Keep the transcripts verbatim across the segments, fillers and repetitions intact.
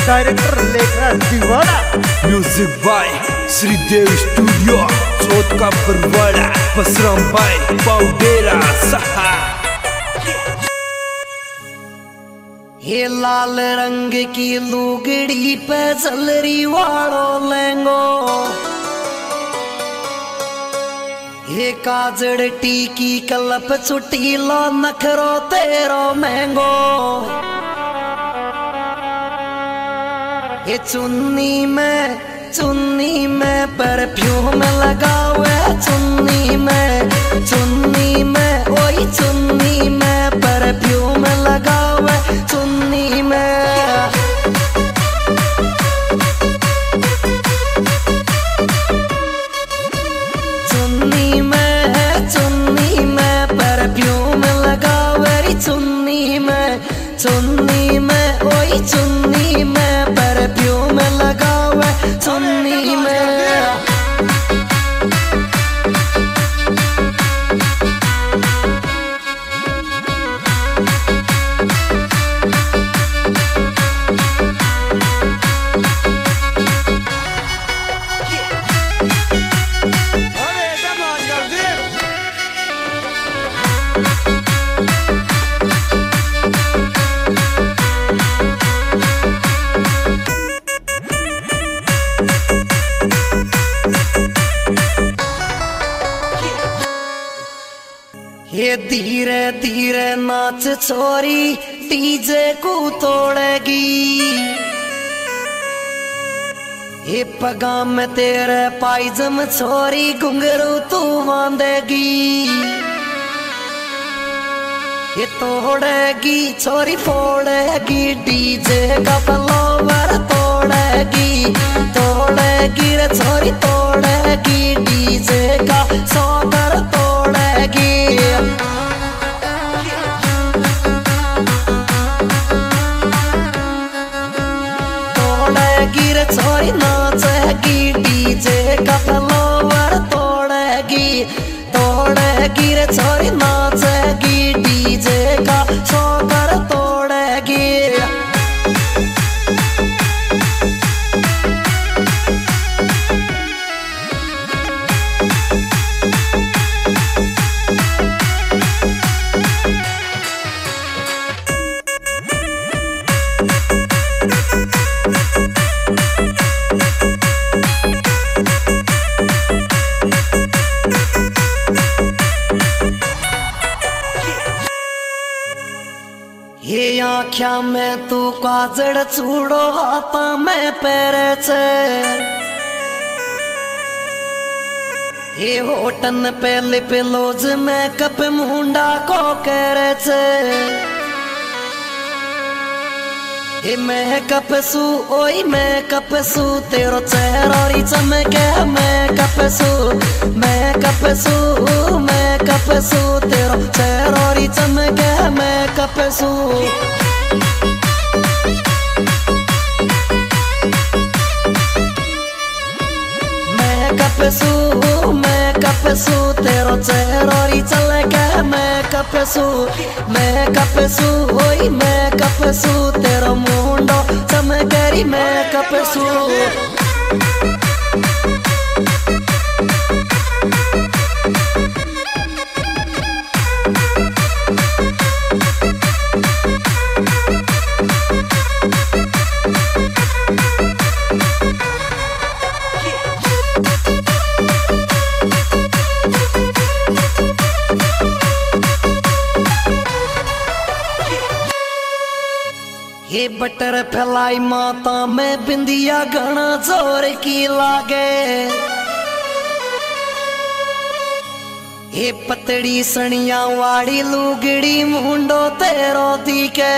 Director Lekhraj Deewana. Music by Shridev studio, Chauth ka Barwara, Basram bye पाउडेरा सहा। ये लाल रंग की लुगड़ी पे जलरी वालो लेंगो, ये काजड़ टीकी कलप चुटीलो नखरो तेरो महंगो। ये चुन्नी में चुन्नी में परफ्यूम लगावे, चुन्नी में चुन्नी में ओई चुन्नी में परफ्यूम लगावे, चुन्नी में चुन्नी में चुन्नी में परफ्यूम लगावे, चुन्नी में चुन्नी में ओई चुन्नी में परफ्यूम लगावे, चुन्नी में। ये धीरे धीरे नाच छोरी डीजे को तोड़ेगी, ये पगाम में तेरे पायजम छोरी घुंघरू तू बांधेगी। ये तोड़ेगी छोरी फोड़ेगी, डीजे का फ्लावर तोड़ेगी, तोड़ेगी रे छोरी तोड़ेगी, डीजे का सौकर तोड़ेगी। तोड़ेगी रे छोरी नाचेगी, डीजे का फ्लावर तोड़ेगी, तोड़ेगी रे छोरी नाचेगी, डीजे का सौकर तोड़ेगी। ये आँख्या में तू काजड़ चूड़ो हाथा में पैरे छे, ये होटन पे लिप लोज में कप मुंडा को करे छे। ये मैं कप सू ओई मैं कप सू तेरो चेहरा चमके, मैं कप सू मैं कप सू मैं कप सू तेरो चेहरा चमके, मैं कप सू। मैं कप सू मैं कप सू तेरो चेहरा चमके, मैं कप सू मैं कप सू ओई मैं कप सू तेरो मुंडो चमकेरी, मैं कप सू। ये बटर फैलाई माता में बिंदिया घना जोर की लागे, ये पतड़ी सनिया वाड़ी लुगड़ी मुंडो तेरो दिखे।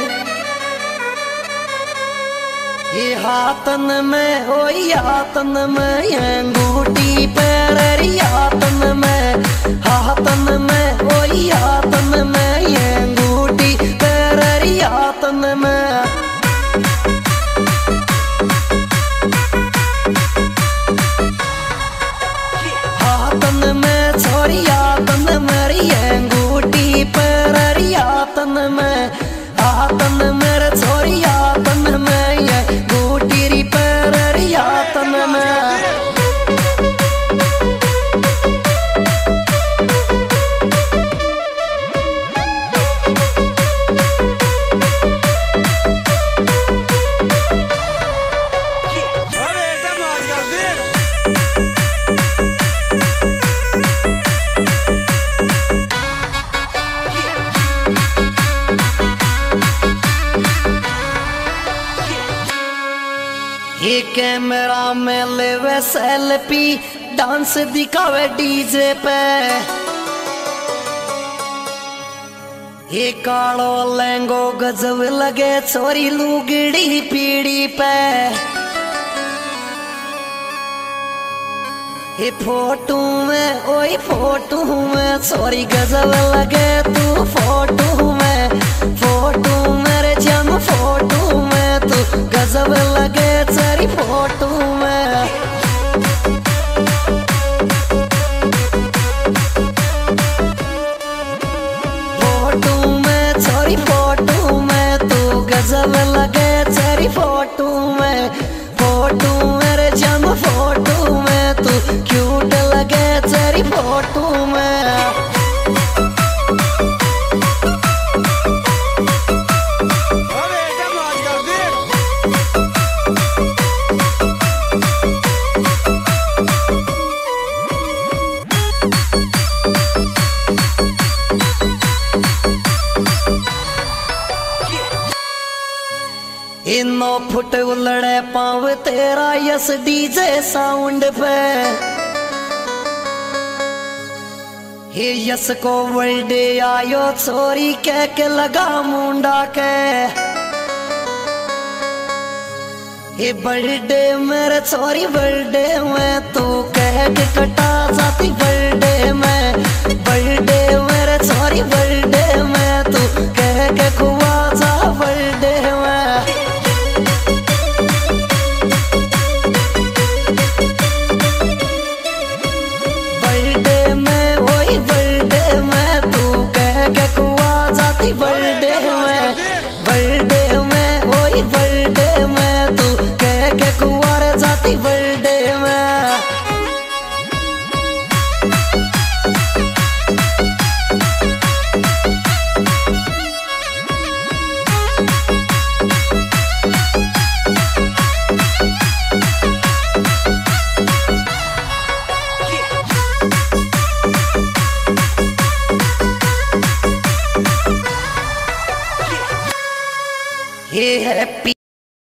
ये हाथन में ओ हाथन में अंगूठी पैरी, हाथन में हाथन में ओ हाथन में अंगूठी पैरी, हाथन में। हाथन में छोरी हाथन मेरी अंगूठी पैरी, हाथन में हाथन मेरे छोरी हाथन में ये कैमरा में लेवे सेल्फी, डांस दिखावे डीजे पे। ये कालो लहंगो गजब लगे छोरी लुगड़ी पीड़ी पे। ये फोटो में ओई फोटो में छोरी गजब लगे तू फोटो में। फोटो मेरे जम फोटो में तू गजब लगे तेरी फोटो में। फोटो में छोरी फोटो में तू गजब लगे तेरी फोटो में। फोटो मेरे जम फोटो में तू क्यूट लगे तेरी फोटो में। इनो फुट उलड़े पाव तेरा यस डीजे साउंड पे। हे यस को वर्ल्डे आयो छोरी कह के लगा मुंडा के। हे बर्थडे मेरे छोरी बर्थडे में तू कह के कटा जाती बर्थडे में। बर्थडे मेरे छोरी बर्थडे में तू कह के खुआ जा बर्थडे में। बर्थडे में बर्थडे में वही बर्थडे में तू कह के कुंवारे जाती बर्थडे में। ये हैप्पी